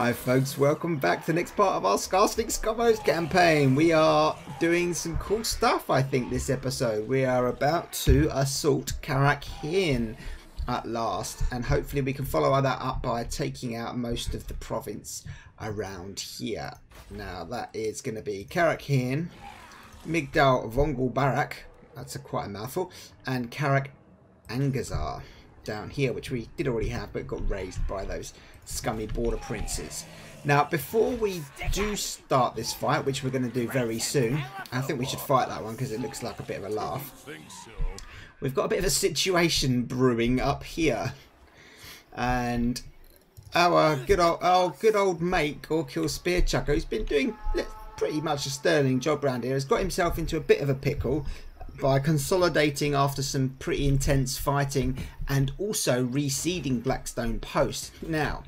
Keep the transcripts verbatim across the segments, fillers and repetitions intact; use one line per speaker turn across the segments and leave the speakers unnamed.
Hi folks, welcome back to the next part of our Skarsnik Gobbos campaign. We are doing some cool stuff, I think, this episode. We are about to assault Karak at last, and hopefully we can follow that up by taking out most of the province around here. Now that is going to be Karak, Migdal Vongul Barak, that's a quite a mouthful, and Karak Angazar down here, which we did already have but got raised by those scummy border princes. Now before we do start this fight, which we're going to do very soon, I think we should fight that one because it looks like a bit of a laugh. We've got a bit of a situation brewing up here, and our good old our good old mate Gorkill Spearchucker, who's been doing pretty much a sterling job around here, has got himself into a bit of a pickle by consolidating after some pretty intense fighting and also reseeding Blackstone Post. Now,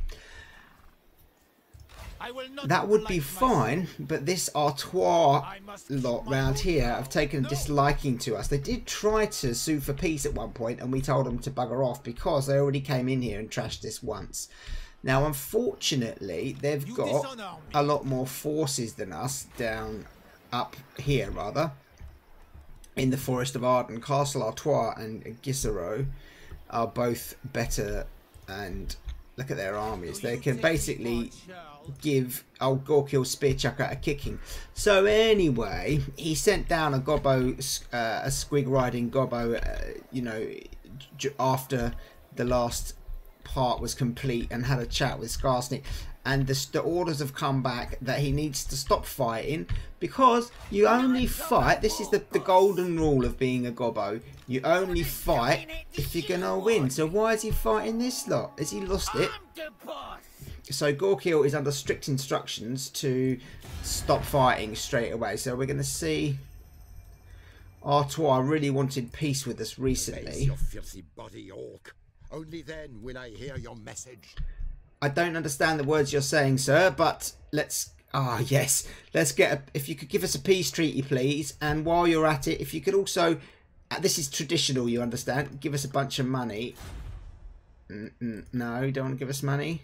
that would be fine, but this Artois lot round here have taken a disliking to us. They did try to sue for peace at one point, and we told them to bugger off because they already came in here and trashed this once. Now, unfortunately, they've got a lot more forces than us down up here, rather. In the Forest of Arden. Castle Artois and Gisero are both better, and look at their armies. They can basically give old Gorkill Spearchucker a kicking. So anyway, he sent down a Gobbo, uh, a squig riding Gobbo, uh, you know, after the last part was complete, and had a chat with Skarsnik. And the, the orders have come back that he needs to stop fighting, because you only fight, this is the, the golden rule of being a Gobbo, you only fight if you're going to win. So why is he fighting this lot? Has he lost it? So Gorkill is under strict instructions to stop fighting straight away. So we're going to see Artois really wanted peace with us recently.
Your filthy body, orc. Only then will I hear your message.
I don't understand the words you're saying, sir, but let's... Ah, yes. Let's get a... If you could give us a peace treaty, please. And while you're at it, if you could also... Uh, this is traditional, you understand. Give us a bunch of money. Mm -mm, no, you don't want to give us money?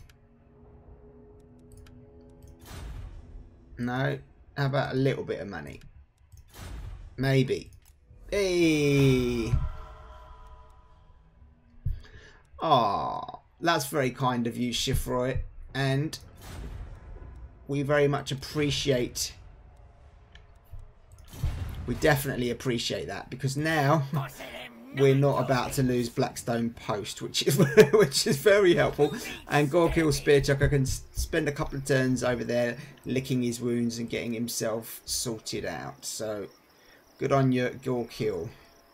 No? How about a little bit of money? Maybe. Hey! Ah. That's very kind of you, Shifroy, and we very much appreciate, we definitely appreciate that, because now we're not about to lose Blackstone Post, which is which is very helpful, and Gorkill Spearchucker can spend a couple of turns over there licking his wounds and getting himself sorted out. So good on you, Gorkill,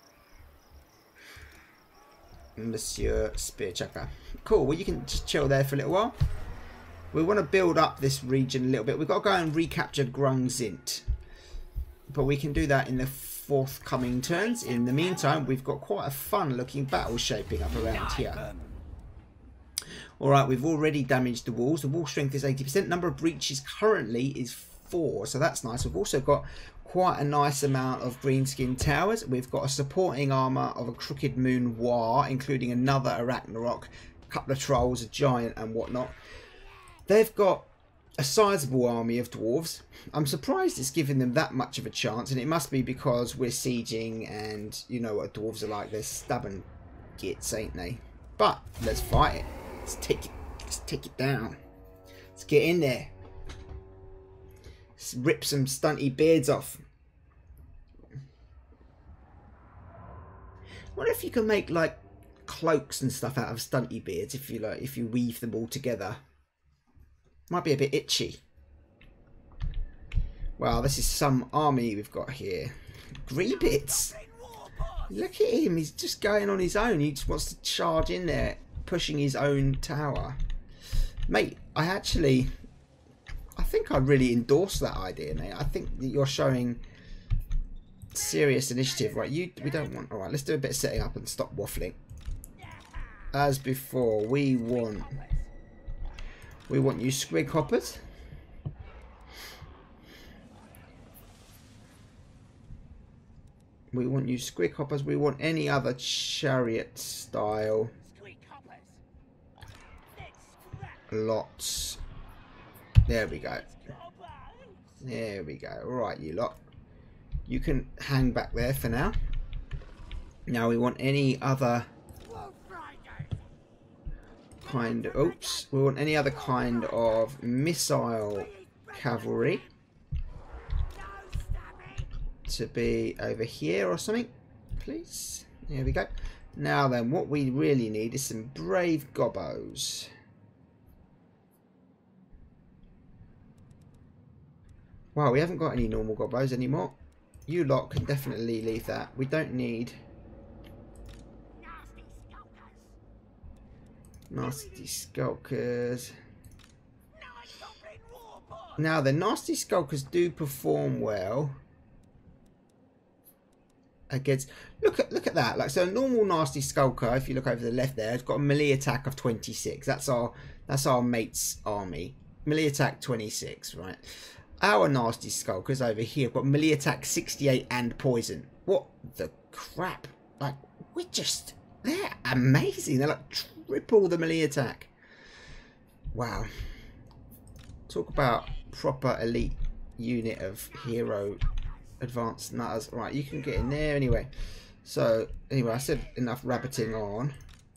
Monsieur Spearchucker. Cool, well you can just chill there for a little while. We want to build up this region a little bit. We've got to go and recapture Grungzint, but we can do that in the forthcoming turns. In the meantime, we've got quite a fun looking battle shaping up around here. Alright, we've already damaged the walls. The wall strength is eighty percent. Number of breaches currently is four, so that's nice. We've also got quite a nice amount of greenskin towers. We've got a supporting armour of a Crooked Moon War, including another Arachnarok, a couple of trolls, a giant and whatnot. They've got a sizable army of dwarves. I'm surprised it's giving them that much of a chance, and it must be because we're sieging, and you know what dwarves are like. They're stubborn gits, ain't they? But let's fight it. Let's take it. Let's take it down. Let's get in there. Let's rip some stunty beards off. I wonder if you can make like cloaks and stuff out of stunty beards if you like, if you weave them all together. Might be a bit itchy. Wow, this is some army we've got here. Greebits. Look at him, he's just going on his own. He just wants to charge in there, pushing his own tower. Mate, I actually, I think I really endorse that idea, mate. I think that you're showing serious initiative. Right, you, we don't want, alright, let's do a bit of setting up and stop waffling. As before, we want, we want you squig hoppers. We want you squig hoppers. We want any other chariot style. Lots There we go. There we go. Alright, you lot. You can hang back there for now. Now we want any other kind of... Oops. We want any other kind of missile cavalry to be over here or something, please. There we go. Now then, what we really need is some brave Gobbos. Wow, we haven't got any normal Gobbos anymore. You lot can definitely leave that. We don't need nasty skulkers. Now the nasty skulkers do perform well against, look at look at that. Like, so a normal nasty skulker, if you look over the left there, has got a melee attack of twenty-six. That's our that's our mate's army. Melee attack twenty-six, right? Our nasty skulkers over here have got melee attack sixty-eight and poison. What the crap? Like, we're just, they're amazing. They're like triple the melee attack. Wow. Talk about proper elite unit of hero advanced nutters. Right, you can get in there anyway. So anyway, I said enough rabbiting on.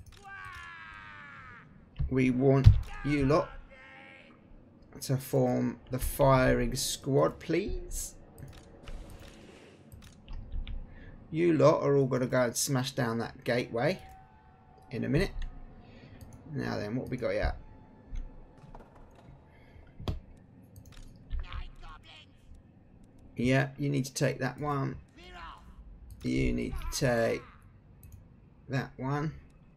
We want you lot to form the firing squad, please. You lot are all going to go and smash down that gateway in a minute. Now then, what we got here? Yeah, you need to take that one. You need to take that one.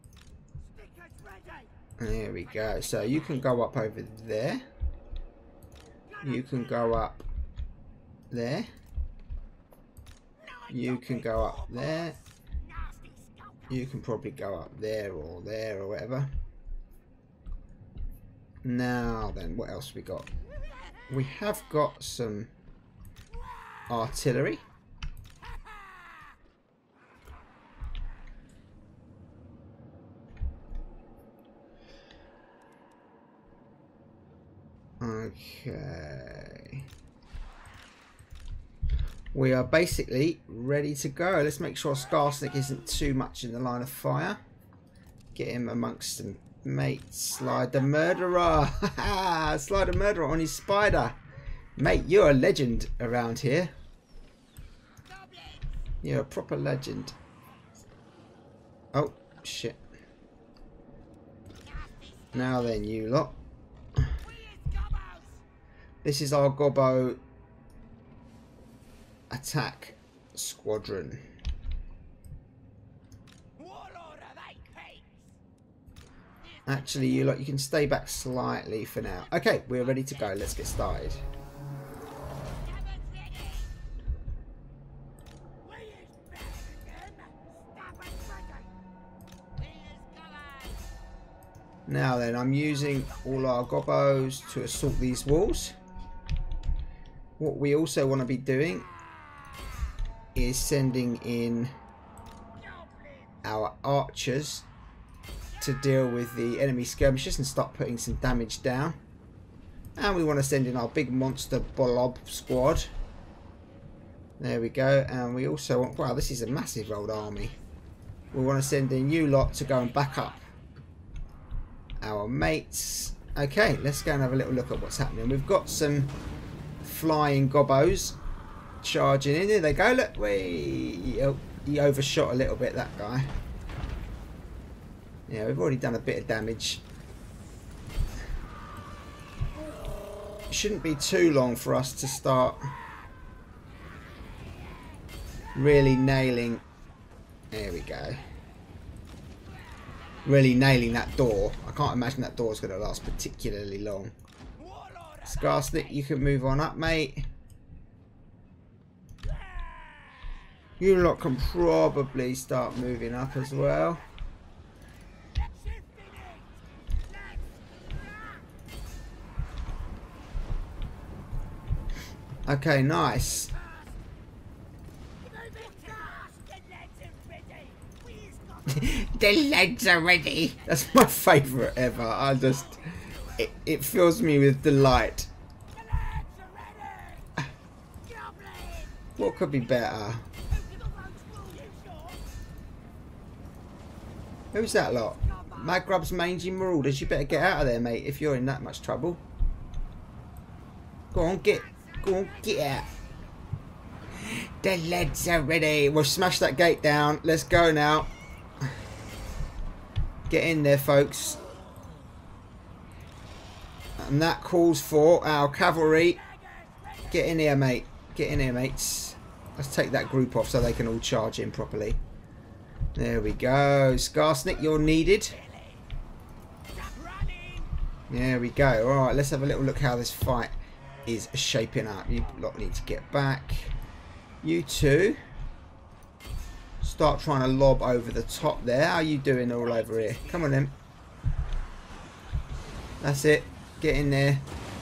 There we go. So you can go up over there. You can go up there. You can go up there. You can probably go up there or there or whatever. Now then, what else we got? We have got some artillery. Okay. We are basically ready to go. Let's make sure Skarsnik isn't too much in the line of fire. Get him amongst some mates. Slide the murderer. Slide the murderer on his spider. Mate, you're a legend around here. You're a proper legend. Oh, shit. Now then, you lot. This is our Gobbo attack squadron. Actually, you lot, you can stay back slightly for now. Okay, we're ready to go. Let's get started. Now then, I'm using all our Gobbos to assault these walls. What we also want to be doing is sending in our archers to deal with the enemy skirmishers and start putting some damage down. And we want to send in our big monster blob squad. There we go. And we also want, wow, this is a massive old army. We want to send in you lot to go and back up our mates. Okay, let's go and have a little look at what's happening. We've got some flying Gobbos charging in. There they go. Look, we oh, he overshot a little bit, that guy. Yeah, we've already done a bit of damage. It shouldn't be too long for us to start really nailing. There we go. Really nailing that door. I can't imagine that door is going to last particularly long. Skarsnik, you can move on up, mate. You lot can probably start moving up as well. Okay, nice. The legs are ready. That's my favourite ever. I just, it, it fills me with delight What could be better? Who's that lot? Magrub's mangy marauders. You better get out of there, mate, if you're in that much trouble. Go on, get, go on, get out. The leads are ready. We'll smash that gate down. Let's go now. Get in there, folks. And that calls for our cavalry. Get in here, mate. Get in here, mates. Let's take that group off so they can all charge in properly. There we go. Skarsnik, you're needed. There we go. Alright, let's have a little look how this fight is shaping up. You lot need to get back. You two. Start trying to lob over the top there. How are you doing all over here? Come on then. That's it. Get in there.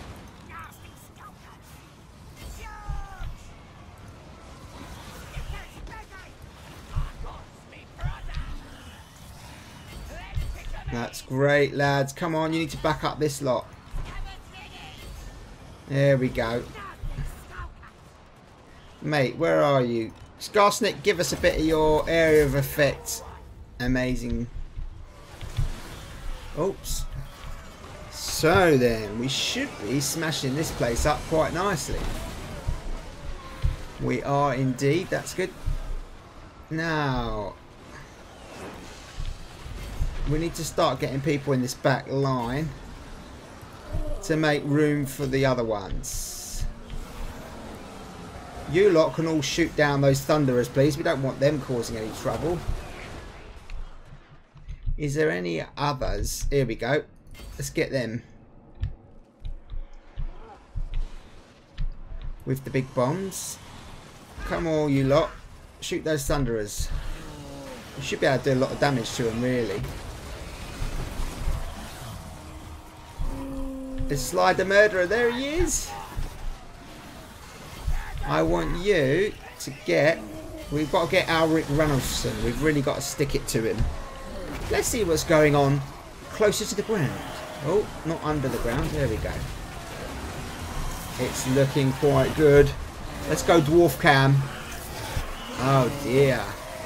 That's great, lads. Come on, you need to back up this lot. There we go. Mate, where are you? Skarsnik, give us a bit of your area of effect. Amazing. Oops. So then, we should be smashing this place up quite nicely. We are indeed. That's good. Now, we need to start getting people in this back line to make room for the other ones. You lot can all shoot down those thunderers, please. We don't want them causing any trouble. Is there any others? Here we go. Let's get them. With the big bombs. Come on, you lot. Shoot those thunderers. You should be able to do a lot of damage to them, really. Let's slide the murderer. There he is. I want you to get... We've got to get Alric Ranulfson. We've really got to stick it to him. Let's see what's going on closer to the ground. Oh, not under the ground. There we go. It's looking quite good. Let's go Dwarf Cam. Oh dear.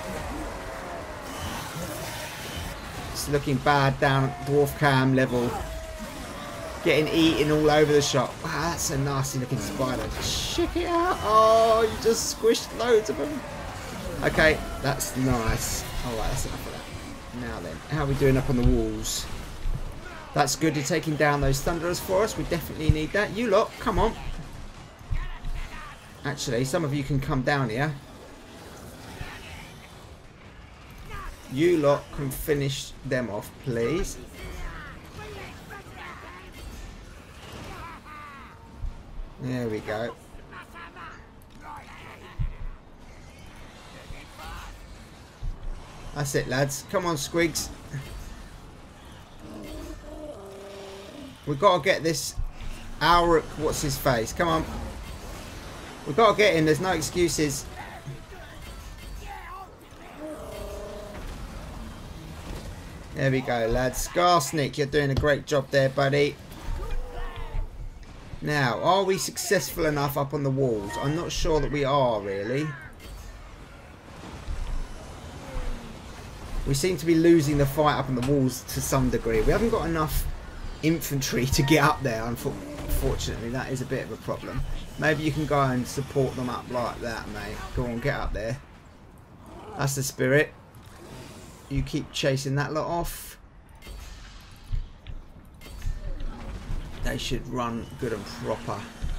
It's looking bad down at Dwarf Cam level. Getting eaten all over the shop. Wow, that's a nasty looking spider. Check it out. Oh, you just squished loads of them. Okay, that's nice. Alright, that's enough of that. Now then, how are we doing up on the walls? That's good. You're taking down those thunderers for us. We definitely need that. You lot, come on. Actually, some of you can come down here. You lot can finish them off, please. There we go. That's it, lads. Come on, Squigs. We've got to get this Alric, what's his face? Come on. We've got to get him. There's no excuses. There we go, lads. Skarsnik, you're doing a great job there, buddy. Now, are we successful enough up on the walls? I'm not sure that we are, really. We seem to be losing the fight up on the walls to some degree. We haven't got enough infantry to get up there, unfortunately. That is a bit of a problem. Maybe you can go and support them up like that, mate. Go on, get up there. That's the spirit. You keep chasing that lot off. They should run good and proper.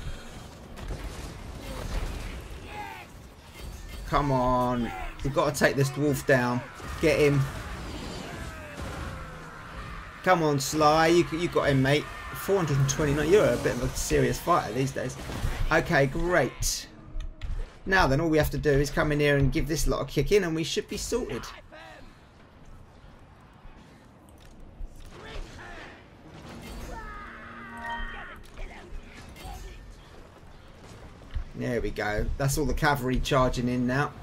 Come on. We've got to take this dwarf down. Get him. Come on, Sly. You, you got him, mate. four hundred twenty-nine. You're a bit of a serious fighter these days. Okay, great. Now then, all we have to do is come in here and give this lot a kick in and we should be sorted. There we go. That's all the cavalry charging in now.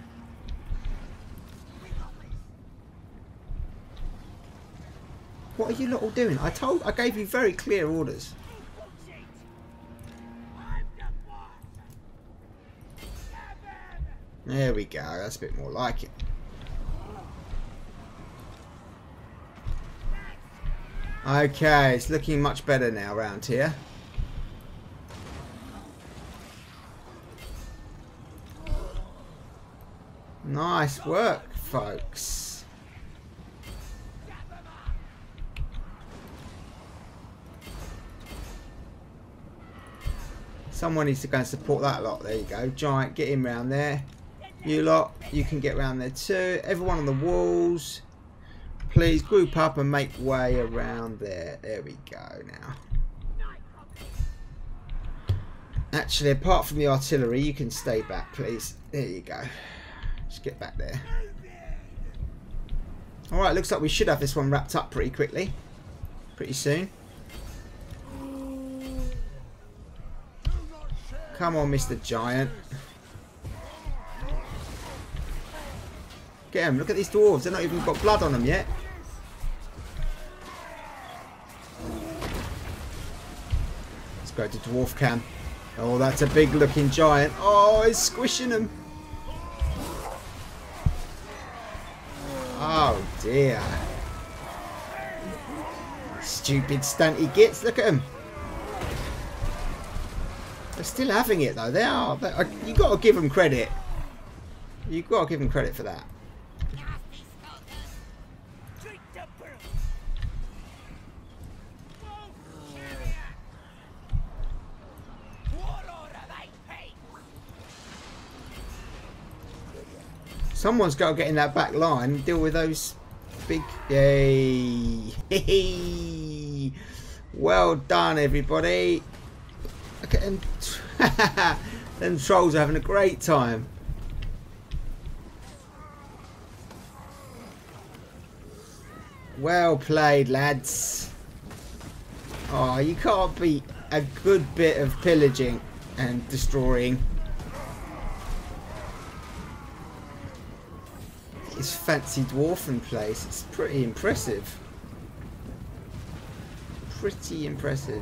What are are you lot all doing? I told, I gave you very clear orders. There we go. That's a bit more like it. Okay, it's looking much better now around here. Nice work, folks. Someone needs to go and support that lot. There you go. Giant, get him round there. You lot, you can get round there too. Everyone on the walls, please group up and make way around there. There we go now. Actually, apart from the artillery, you can stay back, please. There you go. Just get back there. Alright, looks like we should have this one wrapped up pretty quickly. Pretty soon. Come on, Mister Giant. Get him. Look at these dwarves. They're not even got blood on them yet. Let's go to dwarf cam. Oh, that's a big looking giant. Oh, it's squishing them. Oh dear. Stupid stunty gits. Look at them. They're still having it though. They are. They are you got to give them credit. You got to give them credit for that. Someone's got to get in that back line and deal with those big... Yay! Well done, everybody. Look at them. Them trolls are having a great time. Well played, lads. Oh, you can't beat a good bit of pillaging and destroying. This fancy dwarfen place. It's pretty impressive. Pretty impressive.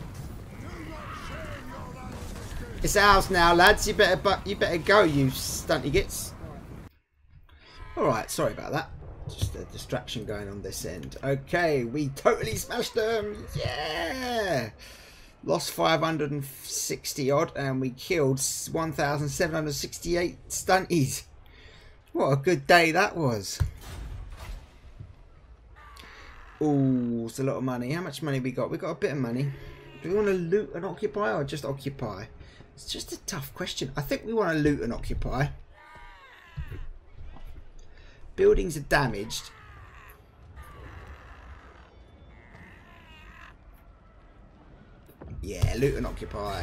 It's ours now, lads. You better, but you better go, you stunty gits. All right, sorry about that. Just a distraction going on this end. Okay, we totally smashed them. Yeah. Lost five hundred sixty odd, and we killed one thousand seven hundred sixty-eight stunties. What a good day that was. Ooh, it's a lot of money. How much money we got? We got a bit of money. Do we want to loot and occupy or just occupy? It's just a tough question. I think we want to loot and occupy. Buildings are damaged. Yeah, loot and occupy.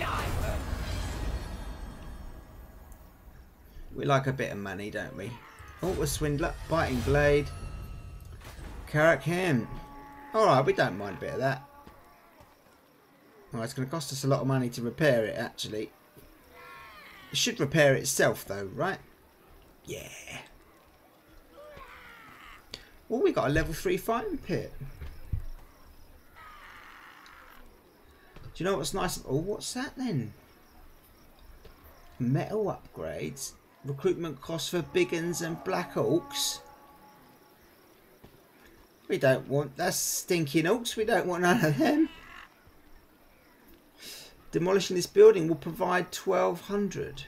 We like a bit of money, don't we? Oh, a swindler. Biting blade. Carrot him. Alright, we don't mind a bit of that. Oh, it's going to cost us a lot of money to repair it, actually. It should repair itself, though, right? Yeah. Oh, we got a level three fighting pit. Do you know what's nice? Oh, what's that then? Metal upgrades. Recruitment costs for big uns and black orcs. We don't want... That's stinking orcs. We don't want none of them. Demolishing this building will provide twelve hundred.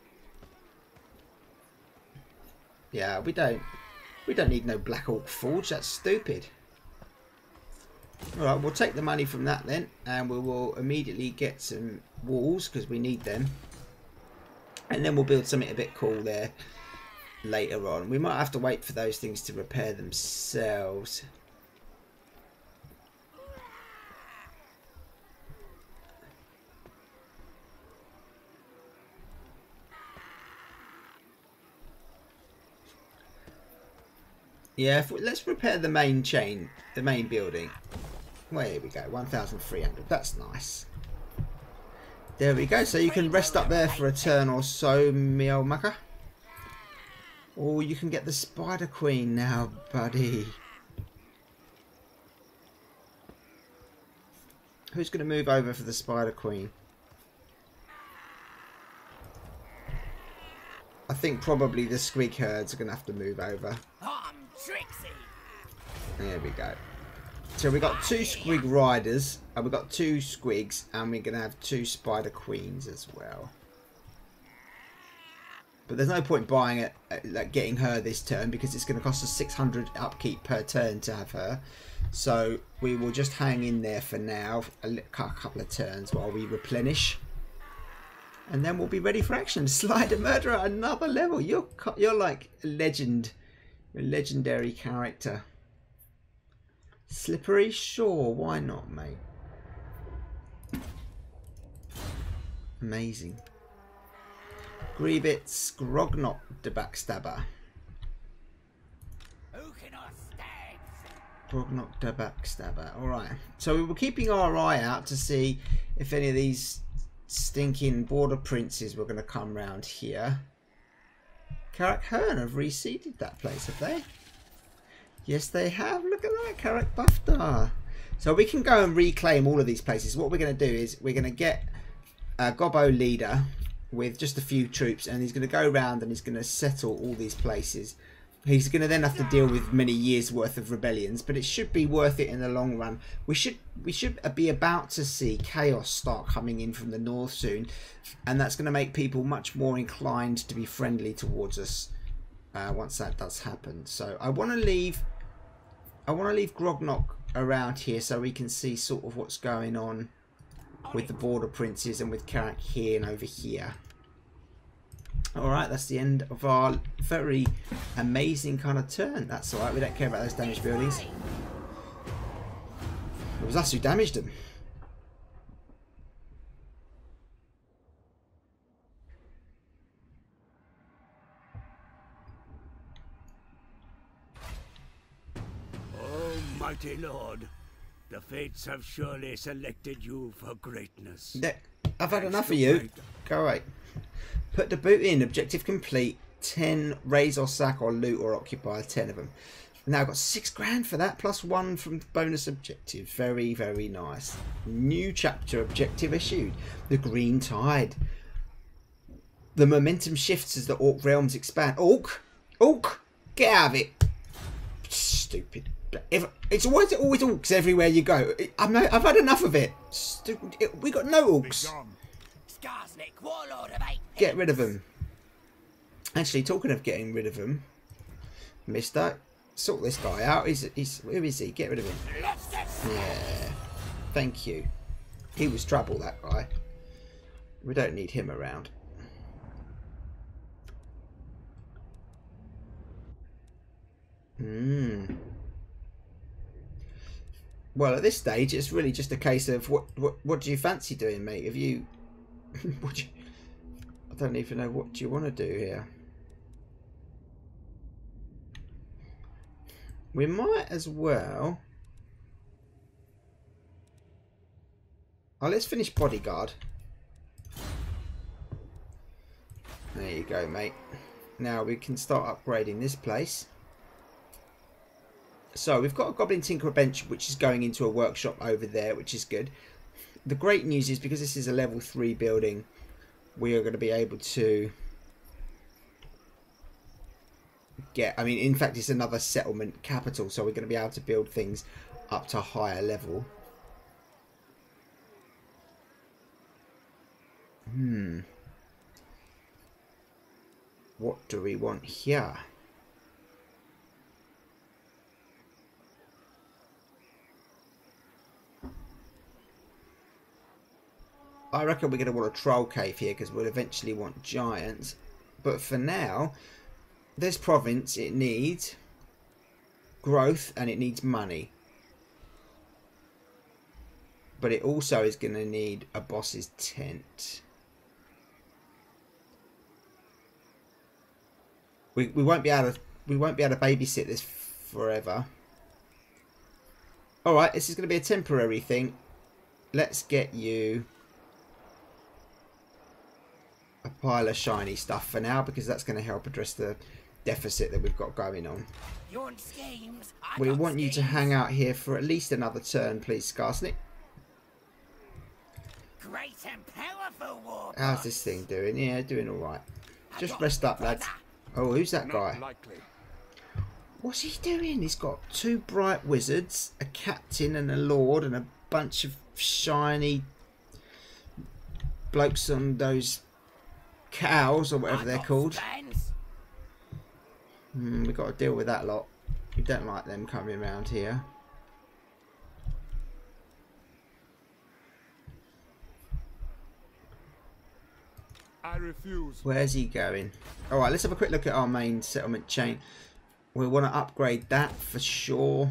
Yeah, we don't... We don't need no black orc forge. That's stupid. Alright, we'll take the money from that then. And we will immediately get some walls because we need them. And then we'll build something a bit cool there later on. We might have to wait for those things to repair themselves. Yeah, if we, let's repair the main chain, the main building. Well, here we go, one thousand three hundred. That's nice. There we go. So you can rest up there for a turn or so, me old mucker. Or you can get the Spider Queen now, buddy. Who's going to move over for the Spider Queen? I think probably the Squig herds are going to have to move over.
I'm Trixie.
There we go. So we got two Squig riders, and we got two Squigs, and we're going to have two Spider Queens as well. But there's no point buying it, like getting her this turn, because it's going to cost us six hundred upkeep per turn to have her. So we will just hang in there for now, a couple of turns while we replenish, and then we'll be ready for action. Slide a Murderer at another level. You're you're like a legend, you're a legendary character. Slippery, sure, why not, mate? Amazing. Grievous, Grognok the Backstabber.
Who can I stab?
Grognok the Backstabber. Alright. So we were keeping our eye out to see if any of these stinking border princes were going to come round here. Carrack Hearn have reseeded that place, have they? Yes, they have. Look at that. Carrack Buftar. So we can go and reclaim all of these places. What we're going to do is we're going to get a Gobbo leader with just a few troops, and he's going to go around and he's going to settle all these places. He's going to then have to deal with many years worth of rebellions, but it should be worth it in the long run. We should we should be about to see chaos start coming in from the north soon, and that's going to make people much more inclined to be friendly towards us uh, once that does happen. So I want to leave I want to leave Grognok around here so we can see sort of what's going on with the border princes and with Carrack here and over here. Alright, that's the end of our very amazing kind of turn. That's alright, we don't care about those damaged buildings. It was us who damaged them.
Oh, mighty lord, the fates have surely selected you for greatness.
Yeah, I've had enough of you. Go away. Put the boot in. Objective complete. ten raise or sack or loot or occupy. ten of them. Now I've got six grand for that, plus one from bonus objective. Very, very nice. New chapter objective issued. The Green Tide. The momentum shifts as the Orc realms expand. Orc? Orc? Get out of it. Stupid. It's always always orcs everywhere you go. I'm, I've had enough of it. Stupid. We got no orcs.
Skarsnik, Warlord of eight.
Get rid of them. Actually, talking of getting rid of them, Mister, sort this guy out. He's, he's, who is he? Get rid of him. Yeah. Thank you. He was trouble, that guy. We don't need him around. Hmm. Well, at this stage, it's really just a case of what what what do you fancy doing, mate? Have you? what do you I don't even know what do you want to do here. We might as well. Oh, let's finish bodyguard. There you go, mate. Now we can start upgrading this place. So we've got a Goblin Tinkerer bench which is going into a workshop over there, which is good. The great news is because this is a level three building, we are going to be able to get, I mean, in fact it's another settlement capital, so we're going to be able to build things up to a higher level. Hmm. What do we want here? I reckon we're going to want a troll cave here because we'll eventually want giants. But for now, this province, it needs growth and it needs money. But it also is going to need a boss's tent. We, we won't be able to we won't be able to babysit this forever. Alright, this is going to be a temporary thing. Let's get you a pile of shiny stuff for now, because that's going to help address the deficit that we've got going on.
You want schemes? I
We
got
want you to
schemes.
hang out here for at least another turn, please, Skarsnik.
great and powerful war.
How's this thing doing? Yeah, doing all right. Just rest up, lads. Oh, who's that guy?
Not likely.
What's he doing? He's got two bright wizards, a captain and a lord, and a bunch of shiny blokes on those cows or whatever they're called. Hmm, we've got to deal with that lot. We don't like them coming around here.
I refuse.
Where's he going? Alright, let's have a quick look at our main settlement chain. We want to upgrade that for sure.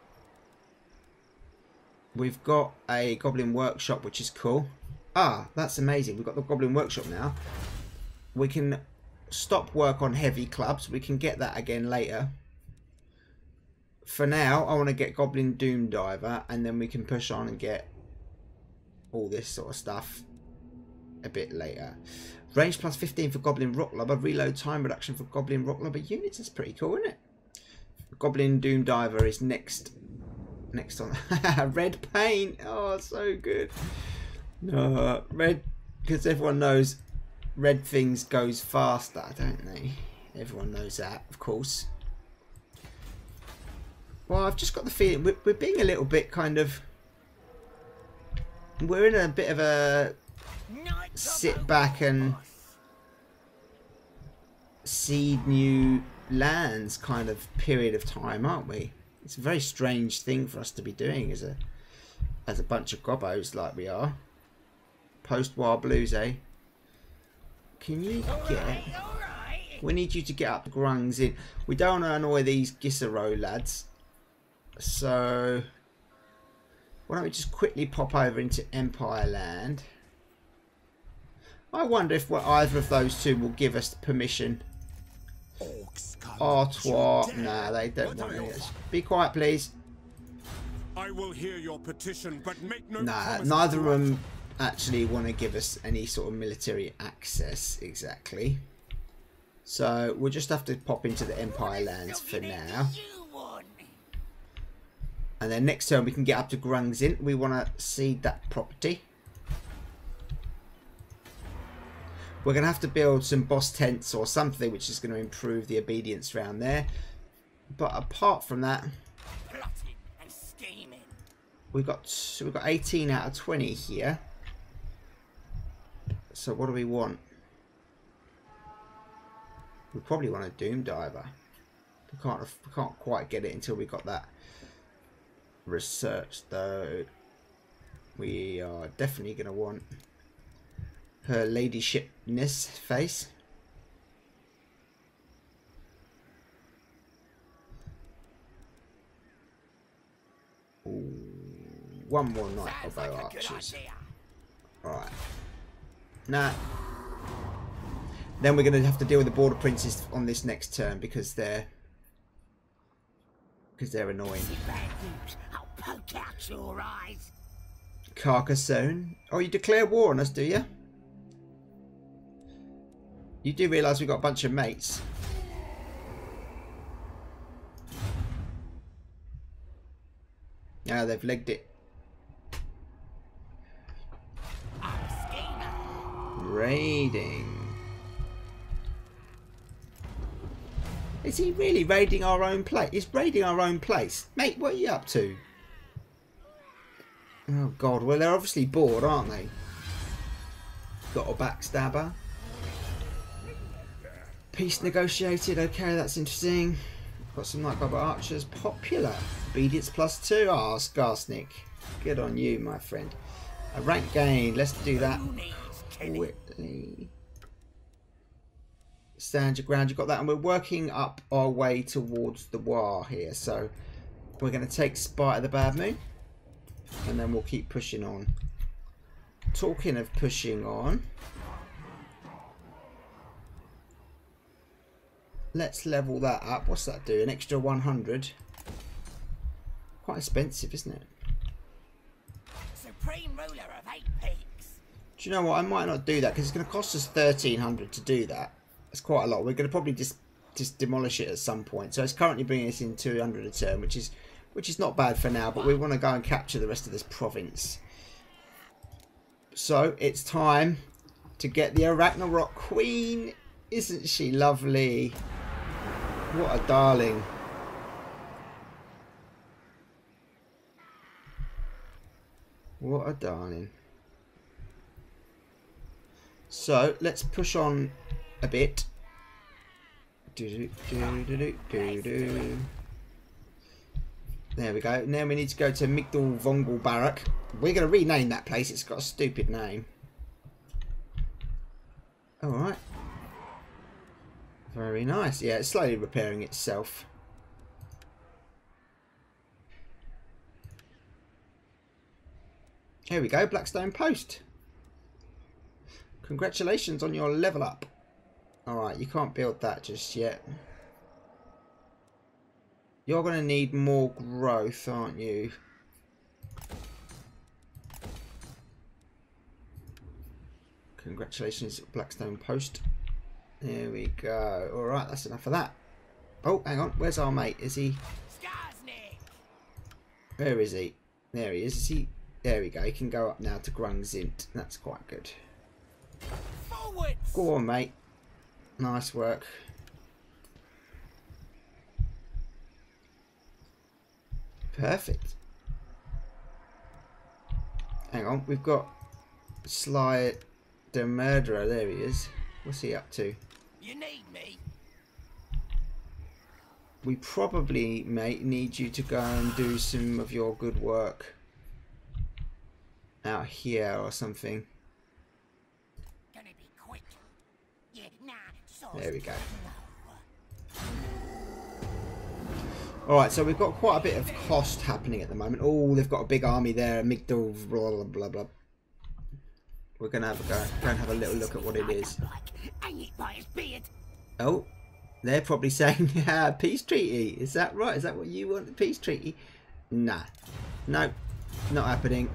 We've got a Goblin Workshop, which is cool. Ah, that's amazing. We've got the Goblin Workshop now. We can stop work on heavy clubs. We can get that again later. For now, I want to get Goblin Doom Diver, and then we can push on and get all this sort of stuff a bit later. Range plus fifteen for Goblin Rock Lubber. Reload time reduction for Goblin Rock Lubber units. That's pretty cool, isn't it? Goblin Doom Diver is next. Next on. Red paint. Oh, so good. No, red, because everyone knows red things goes faster, don't they? Everyone knows that, of course. Well, I've just got the feeling we're, we're being a little bit kind of... We're in a bit of a sit back and seed new lands kind of period of time, aren't we? It's a very strange thing for us to be doing as a as a bunch of gobbos like we are. Post-war blues, eh? Can you get... We need you to get up the grungs in. We don't want to annoy these Gissero lads. So... Why don't we just quickly pop over into Empire Land? I wonder if either of those two will give us permission. Artois. Nah, they don't want it. Be quiet, please.
I will hear your petition, but make no
Nah, neither of them actually want to give us any sort of military access exactly. So we'll just have to pop into the Empire Lands for now. And then next turn we can get up to Grungzin. We want to cede that property. We're going to have to build some boss tents or something which is going to improve the obedience around there. But apart from that, we've got we've got eighteen out of twenty here. So what do we want? We probably want a Doom Diver. We can't we can't quite get it until we got that research though. We are definitely going to want her ladyshipness face. Ooh, one more night of bow archers. Alright. Nah. Then we're going to have to deal with the border princes on this next turn because they're because they're annoying.
I'll poke out your eyes.
Carcassonne. Oh, you declare war on us, do you? You do realise we've got a bunch of mates. Yeah, they've legged it. Raiding. Is he really raiding our own place? He's raiding our own place. Mate, what are you up to? Oh god, well they're obviously bored, aren't they? Got a backstabber. Peace negotiated, okay, that's interesting. Got some Night Gobber archers. Popular. Obedience plus two. Ah, oh, Skarsnik. Good on you, my friend. A rank gain. Let's do that quickly. Stand your ground. You got that. And we're working up our way towards the war here. So we're going to take Spite of the Bad Moon. And then we'll keep pushing on. Talking of pushing on. Let's level that up. What's that do? An extra one hundred. Quite expensive, isn't it?
Supreme ruler of eight peaks.
Do you know what? I might not do that because it's going to cost us thirteen hundred to do that. That's quite a lot. We're going to probably just just demolish it at some point. So it's currently bringing us in two hundred a turn, which is which is not bad for now. But we want to go and capture the rest of this province. So it's time to get the Arachnarok Queen. Isn't she lovely? What a darling. What a darling. So let's push on a bit. Do, do, do, do, do, do. There we go. Now we need to go to Migdal Vongul Barrack. We're going to rename that place. It's got a stupid name. Alright. Very nice. Yeah, it's slowly repairing itself. Here we go. Blackstone Post. Congratulations on your level up. Alright, you can't build that just yet. You're going to need more growth, aren't you? Congratulations, Blackstone Post. There we go. Alright, that's enough of that. Oh, hang on. Where's our mate? Is he...
Skarsnik.
Where is he? There he is. Is he... There we go. He can go up now to Grunzint. That's quite good.
Forwards.
Go on, mate. Nice work. Perfect. Hang on, we've got Sly the Murderer. There he is. What's he up to?
You need me.
We probably, mate, need you to go and do some of your good work out here or something.
Gonna be quick. Yeah, nah, so
There we go. Alright, so we've got quite a bit of cost happening at the moment. Oh, they've got a big army there. Migdal, blah, blah, blah, blah. We're going to have a go, go and have a little look at what it is.
Hang it by his beard.
Oh, they're probably saying, yeah, peace treaty. Is that right? Is that what you want, the peace treaty? Nah. No, not happening.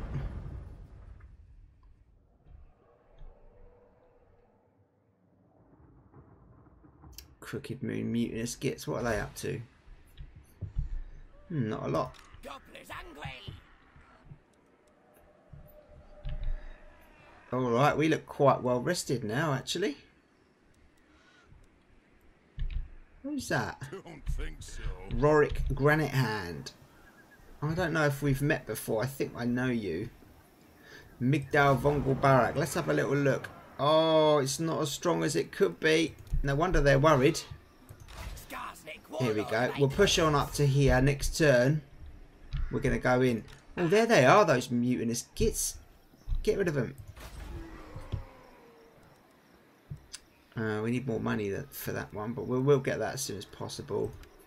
Crooked Moon Mutinous Gits, what are they up to? Hmm, not a lot.
Gobbler's hungry.
Alright, we look quite well rested now, actually. Who's that?
Don't think so.
Rorick Granite Hand. I don't know if we've met before. I think I know you. Migdal Vongul Barrack. Let's have a little look. Oh, it's not as strong as it could be. No wonder they're worried.
Skarsnik,
Here we
Warlord,
go.
mate.
We'll push on up to here. Next turn, we're going to go in. Oh, there they are, those mutinous gits. Get rid of them. Uh, we need more money that, for that one, but we'll, we'll get that as soon as possible.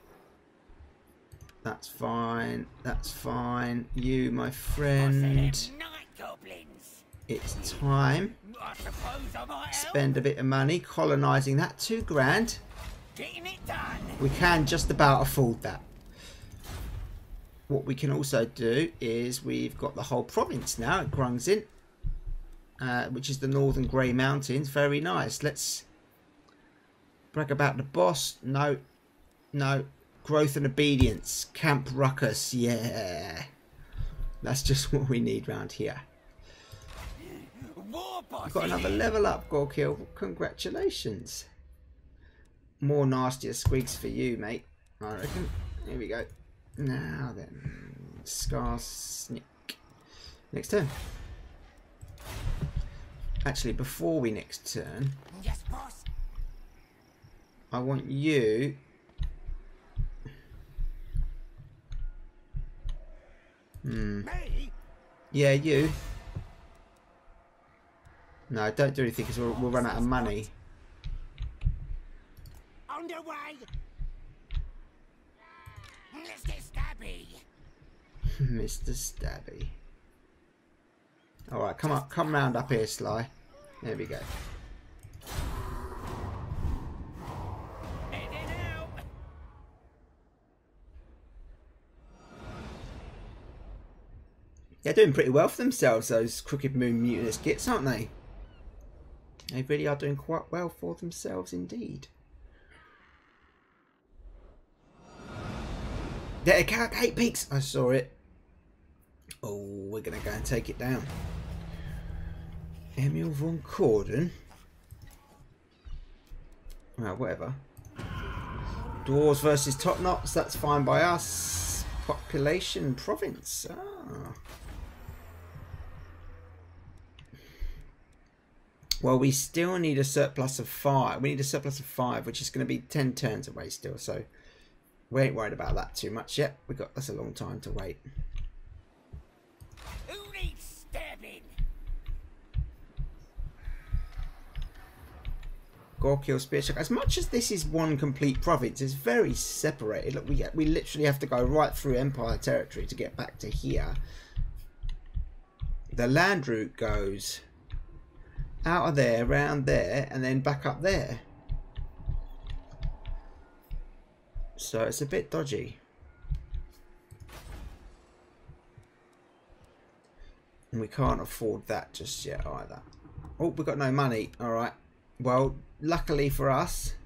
That's fine. That's fine. You, my friend.
Night goblins.
It's time.
I suppose I might help.
Spend a bit of money colonising that. Two grand.
Getting it done.
We can just about afford that. What we can also do is we've got the whole province now at Grunzint, uh, which is the Northern Grey Mountains. Very nice. Let's brag about the boss. No, no. Growth and obedience. Camp Ruckus. Yeah. That's just what we need round here.
War boss.
We've got another level up, Gorkill. Congratulations. More nastier squigs for you, mate. I reckon. Here we go. Now then. Skarsnik. Next turn. Actually, before we next turn,
Yes, boss.
I want you... Hmm.
Me?
Yeah, you. No, don't do anything because we'll, we'll run out of money.
Underway. Mister Stabby.
Mister Stabby. Alright, come up, come round up here, Sly. There we go.
Heading out.
They're doing pretty well for themselves, those Crooked Moon Mutinous Gits, aren't they? They really are doing quite well for themselves indeed. There, Eight Peaks! I saw it. Oh, we're going to go and take it down. Emil von Corden. Well, whatever. Dwarves versus Top Knots. That's fine by us. Population province. Ah. Well, we still need a surplus of five. We need a surplus of five, which is going to be ten turns away still. So we ain't worried about that too much yet. We got that's a long time to wait.
Who needs stabbing?
Gorkill Spear Chuck. As much as this is one complete province, it's very separated. Look, we we literally have to go right through Empire territory to get back to here. The land route goes out of there, round there, and then back up there. So it's a bit dodgy. And we can't afford that just yet either. Oh, we've got no money. Alright. Well, luckily for us,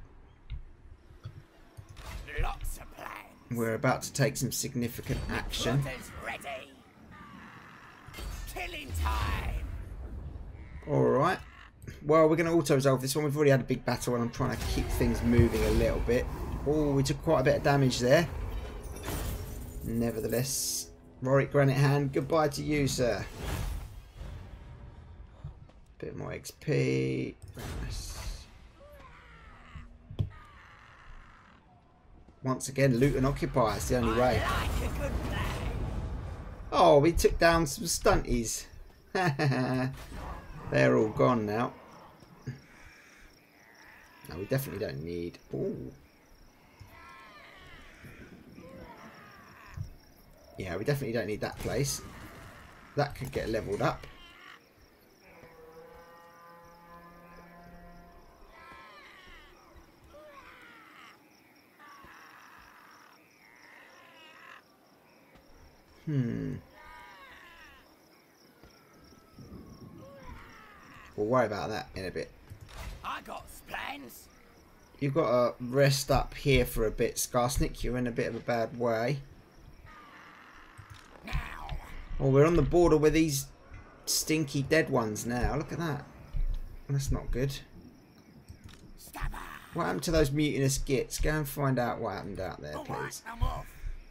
Lots of plans.
we're about to take some significant action.
Water's ready. Killing time.
Alright. Well, we're going to auto-resolve this one. We've already had a big battle and I'm trying to keep things moving a little bit. Oh, we took quite a bit of damage there. Nevertheless, Rorik Granite Hand, goodbye to you, sir. Bit more X P. Very nice. Once again, loot and occupy. It's the only way.
I like a good plan.
Oh, we took down some stunties. They're all gone now. No, we definitely don't need... Ooh. Yeah, we definitely don't need that place. That could get leveled up. Hmm. We'll worry about that in a bit.
I got plans.
You've got to rest up here for a bit, Skarsnik. You're in a bit of a bad way.
Now.
Oh, we're on the border with these stinky dead ones now. Look at that. That's not good.
Stabber.
What happened to those mutinous gits? Go and find out what happened out there,
All right,
please.
I'm off.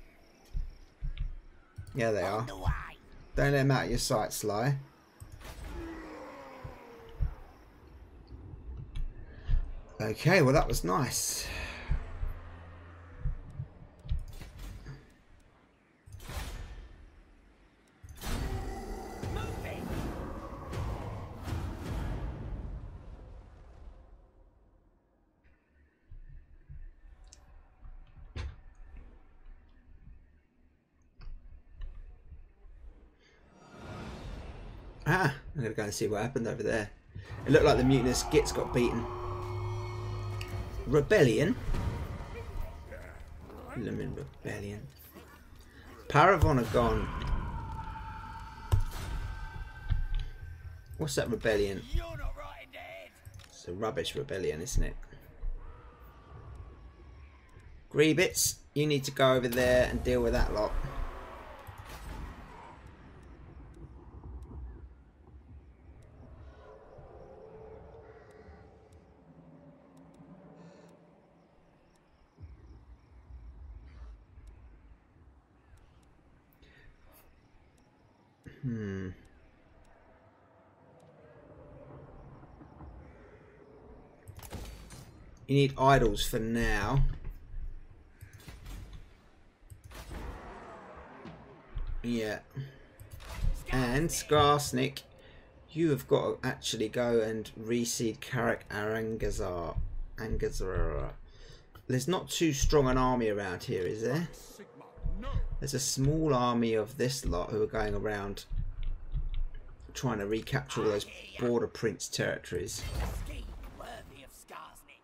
Yeah, they
On
are.
the way.
Don't let them out of your sight, Sly. Okay, well that was nice.
Moving.
Ah, I'm going to go and see what happened over there. It looked like the mutinous gits got beaten. Rebellion? Lemon Rebellion. Paravon are gone. What's that rebellion?
You're not right in the head.
It's a rubbish rebellion, isn't it? Greebits, you need to go over there and deal with that lot. Hmm. You need idols for now. Yeah. And Skarsnik, you have got to actually go and reseed Karak Arangazar. Angazara. There's not too strong an army around here, is there? There's a small army of this lot who are going around trying to recapture all those border prince territories.
A scheme worthy of Skarsnik.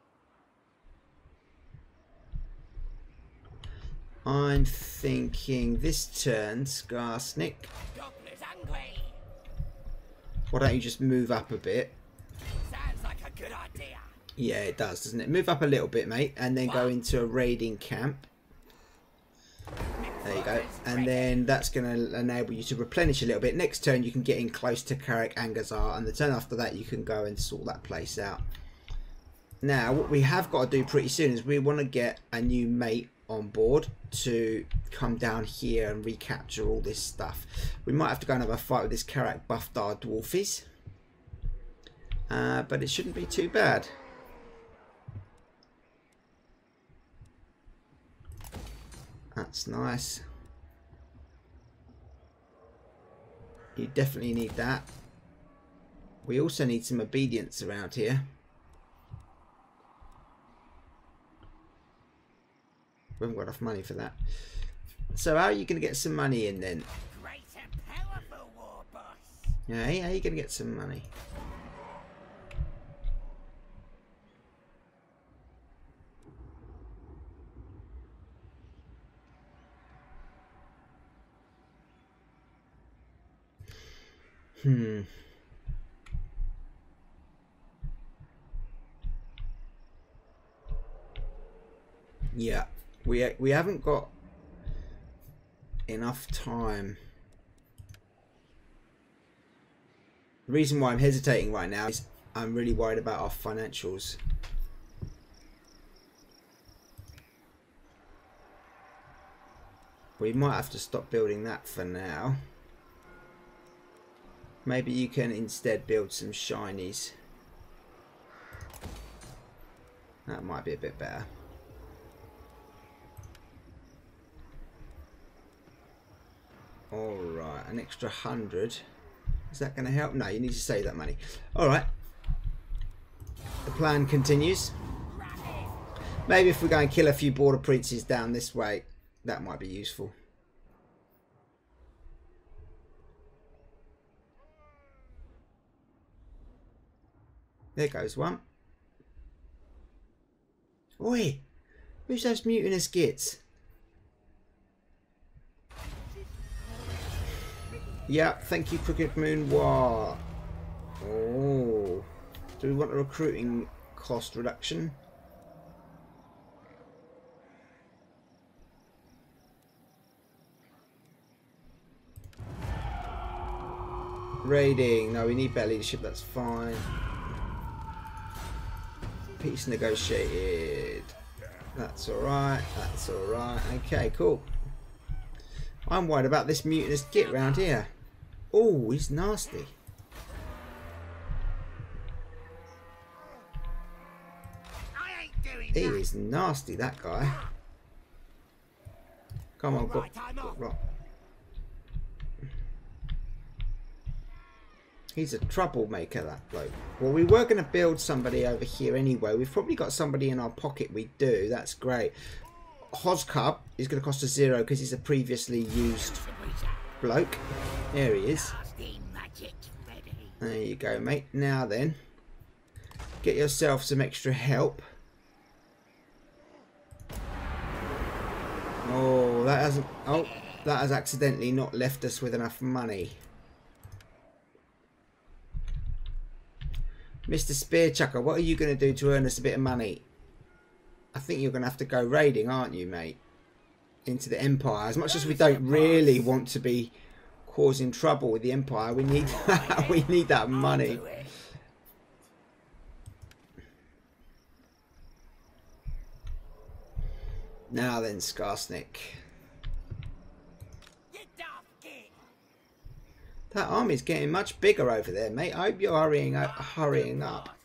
I'm thinking this turn, Skarsnik.
Gobbler's hungry.
Why don't you just move up a bit?
Sounds like a good idea.
Yeah, it does, doesn't it? Move up a little bit, mate, and then go into a raiding camp. There you go. And then that's going to enable you to replenish a little bit. Next turn you can get in close to Carrick and Gazar, and the turn after that you can go and sort that place out. Now what we have got to do pretty soon is we want to get a new mate on board to come down here and recapture all this stuff. We might have to go and have a fight with this Carrick Buffdar Dwarfies. Uh, but it shouldn't be too bad. That's nice. You definitely need that. We also need some obedience around here. We haven't got enough money for that. So how are you going to get some money in then?
Great and powerful war boss.
Yeah, how are you going to get some money? Hmm. Yeah, we we haven't got enough time. The reason why I'm hesitating right now is I'm really worried about our financials. We might have to stop building that for now. Maybe you can instead build some shinies. That might be a bit better. Alright, an extra hundred. Is that going to help? No, you need to save that money. Alright. The plan continues. Maybe if we go and kill a few border princes down this way, that might be useful. There goes one. Oi! Who's those mutinous gits? Yeah, thank you, Crooked Moon War. Oh. Do we want a recruiting cost reduction? Raiding. No, we need better leadership, that's fine. Peace negotiated. That's alright. That's alright. Okay, cool. I'm worried about this mutinous git round here. Oh, he's nasty.
I ain't doing
He
that.
is nasty, that guy. Come on, go.
Right, I'm off.
go- He's a troublemaker, that bloke. Well, we were going to build somebody over here anyway. We've probably got somebody in our pocket. We do. That's great. Hozcub is going to cost us zero because he's a previously used bloke. There he is. There you go, mate. Now then, get yourself some extra help. Oh, that hasn't. Oh, that has accidentally not left us with enough money. Mister Spearchucker, what are you going to do to earn us a bit of money? I think you're going to have to go raiding, aren't you, mate? Into the Empire. As much as we don't really want to be causing trouble with the Empire, we need that, we need that money. Now then, Skarsnik. That army's getting much bigger over there, mate. I hope you're hurrying up. Hurrying up.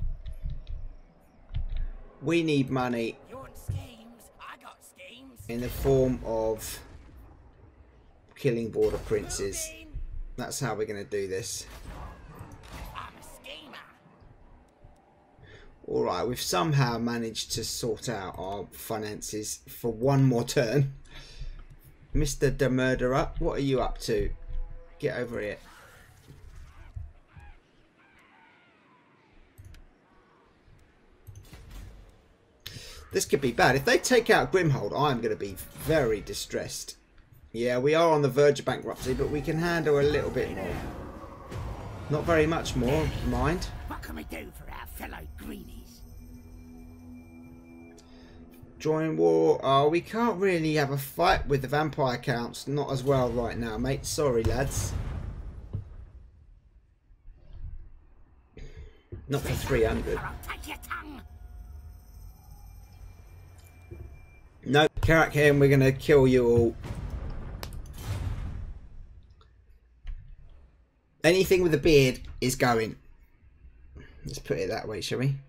We need money
You want schemes? I got schemes.
in the form of killing border princes.
Moving.
That's how we're going to do this.
I'm a schemer.
Alright, we've somehow managed to sort out our finances for one more turn. Mister the Murderer, what are you up to? Get over here. This could be bad. If they take out Grimhold, I'm going to be very distressed. Yeah, we are on the verge of bankruptcy, but we can handle a little bit more. Not very much more, mind.
What can we do for our fellow greenies?
Join war. Oh, we can't really have a fight with the vampire counts. Not as well right now, mate. Sorry, lads. Not for three hundred. No, Carrot King, we're going to kill you all. Anything with a beard is going. Let's put it that way, shall we?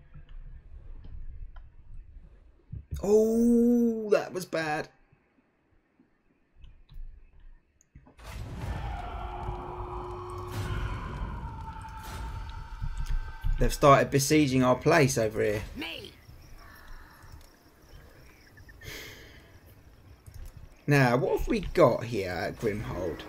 Oh, that was bad. They've started besieging our place over here.
Me.
Now, what have we got here at Grimhold?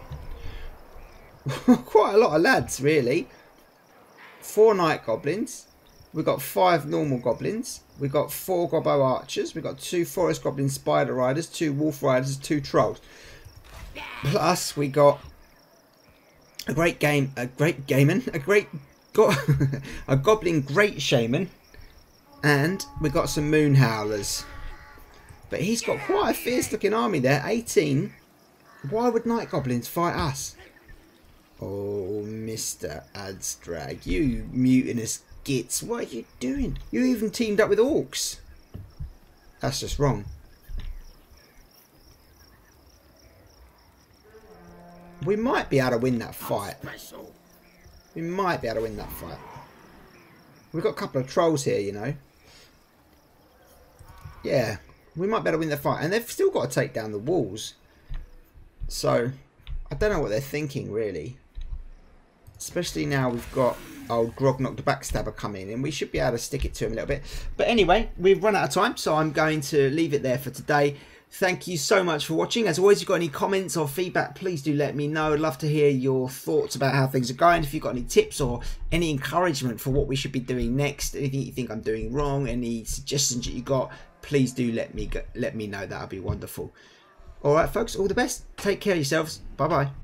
Quite a lot of lads, really. Four night goblins. We've got five normal goblins. We've got four gobbo archers. We've got two forest goblin spider riders, two wolf riders, two trolls. Plus, we got a great game, a great gamer, a great go a goblin great shaman, and we got some moon howlers. But he's got quite a fierce looking army there. eighteen. Why would night goblins fight us? Oh, Mister Adstrag, you mutinous gits, what are you doing? You even teamed up with orcs. That's just wrong. We might be able to win that fight. We might be able to win that fight. We've got a couple of trolls here, you know. Yeah, we might be able to win that fight. And they've still got to take down the walls. So, I don't know what they're thinking, really. Especially now we've got old Grognok the Backstabber coming in. We should be able to stick it to him a little bit. But anyway, we've run out of time, so I'm going to leave it there for today. Thank you so much for watching. As always, if you've got any comments or feedback, please do let me know. I'd love to hear your thoughts about how things are going. If you've got any tips or any encouragement for what we should be doing next, anything you think I'm doing wrong, any suggestions that you got, please do let me go, let me know. That would be wonderful. All right, folks, all the best. Take care of yourselves. Bye-bye.